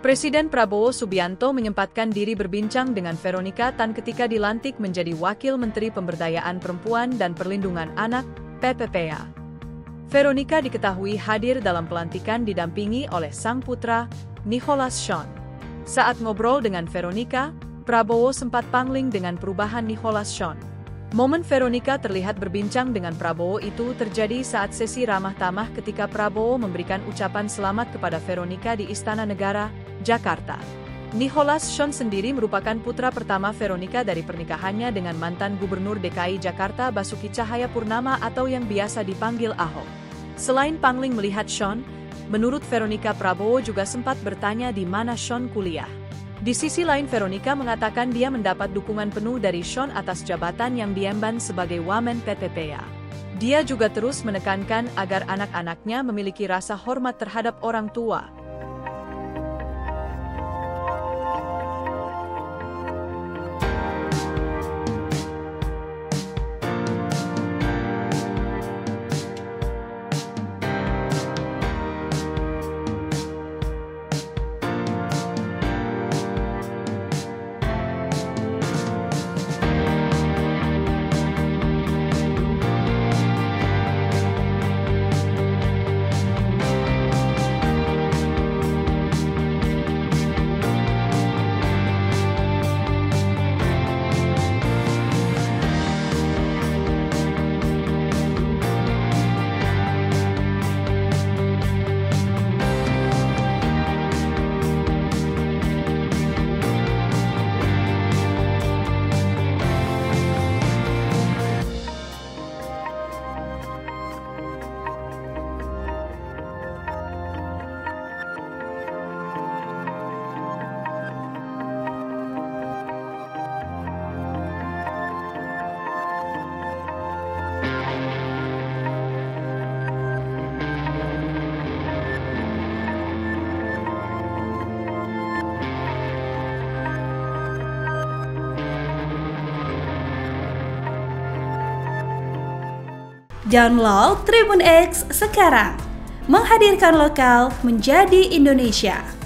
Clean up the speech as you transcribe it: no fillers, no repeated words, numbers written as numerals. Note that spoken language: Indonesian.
Presiden Prabowo Subianto menyempatkan diri berbincang dengan Veronica Tan ketika dilantik menjadi Wakil Menteri Pemberdayaan Perempuan dan Perlindungan Anak, PPPA. Veronica diketahui hadir dalam pelantikan didampingi oleh sang putra, Nicholas Shawn. Saat ngobrol dengan Veronica, Prabowo sempat pangling dengan perubahan Nicholas Shawn. Momen Veronica terlihat berbincang dengan Prabowo itu terjadi saat sesi ramah tamah ketika Prabowo memberikan ucapan selamat kepada Veronica di Istana Negara, Jakarta. Nicholas Shawn sendiri merupakan putra pertama Veronica dari pernikahannya dengan mantan Gubernur DKI Jakarta Basuki Cahayapurnama atau yang biasa dipanggil Ahok. Selain pangling melihat Shawn, menurut Veronica Prabowo juga sempat bertanya di mana Shawn kuliah. Di sisi lain Veronica mengatakan dia mendapat dukungan penuh dari Shawn atas jabatan yang diemban sebagai Wamen PPPA. Dia juga terus menekankan agar anak-anaknya memiliki rasa hormat terhadap orang tua. Download Tribun X sekarang, menghadirkan lokal menjadi Indonesia.